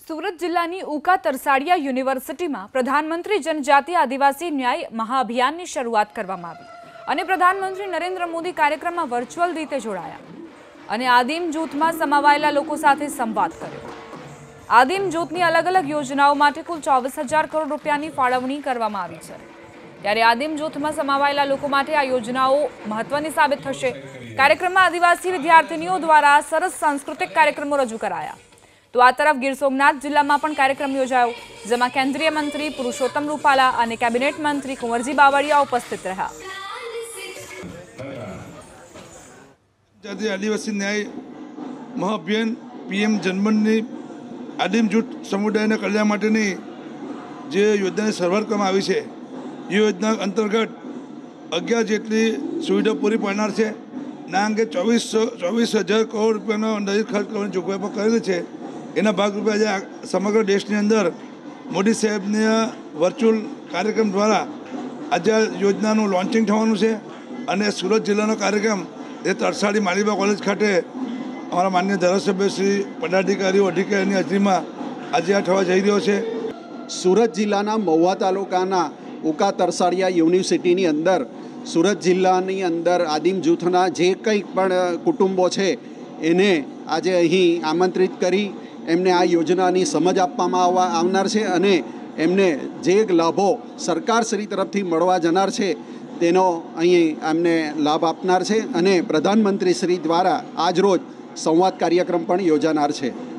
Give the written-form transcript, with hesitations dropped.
સુરત જિલ્લાની ઉકા તરસાડિયા યુનિવર્સિટીમાં પ્રધાનમંત્રી જનજાતિ આદિવાસી ન્યાય મહાઅભિયાનની શરૂઆત કરવામાં આવી અને પ્રધાનમંત્રી નરેન્દ્ર મોદી કાર્યક્રમમાં વર્ચ્યુઅલ રીતે જોડાયા અને આદિમ જૂથમાં સમાવાયેલા લોકો સાથે સંવાદ કર્યો। આદિમ જૂથની અલગ અલગ યોજનાઓ માટે કુલ 24,000 કરોડ રૂપિયાની ફાળવણી કરવામાં આવી છે। ત્યારે આદિમ જૂથમાં સમાવાયેલા લોકો માટે આ યોજનાઓ મહત્વની સાબિત થશે। કાર્યક્રમમાં આદિવાસી વિદ્યાર્થીનીઓ દ્વારા સરસ સાંસ્કૃતિક કાર્યક્રમો રજૂ કરાયા। तो आ तरफ गीर सोमनाथ जिला में पण कार्यक्रम योजायो, जेमां केंद्रीय मंत्री पुरुषोत्तम रूपाला और कैबिनेट मंत्री कुंवरजी बावळिया उपस्थित रहा। आदिवासी न्याय महाअभियान पीएम जनमननी आदिम जूथ समुदाय कल्याण माटेनी जे योजनानी शरूआत करवामां आवी छे, ये योजना अंतर्गत 11 जेटली सुविधा पूरी पाडनार छे। ना अंगे 24,000 करोड़ रूपियानो अंदाजित खर्च करवानी जोगवाई पण करेली छे। एना भागरूपे आज समग्र देशनी अंदर मोदी साहेबने वर्च्युअल कार्यक्रम द्वारा आज योजनाનું लॉन्चिंग થવાનું છે અને સુરત જિલ્લાનો કાર્યક્રમ એ તરસાડી માલીબા કોલેજ ખાતે અમારા માન્ય ધારાસભ્ય શ્રી પદાધિકારીઓ અધિકારીની હાજરીમાં આજે આ થવા જઈ રહ્યો છે। સુરત જિલ્લાના મહુવા તાલુકાના ઉકા તરસાડિયા યુનિવર્સિટીની અંદર સુરત જિલ્લાની અંદર આદિમ જૂથના જે કંઈ પણ કુટુંબો છે એને આજે અહીં આમંત્રિત કરી એમને આ યોજનાની સમજ આપવામાં આવનાર છે અને એમને જે લાભો સરકારશ્રી તરફથી મળવા જનાર છે તેનો અહીં એમને લાભ આપનાર છે અને પ્રધાનમંત્રીશ્રી દ્વારા આજરોજ સંવાદ કાર્યક્રમ પણ યોજાનાર છે।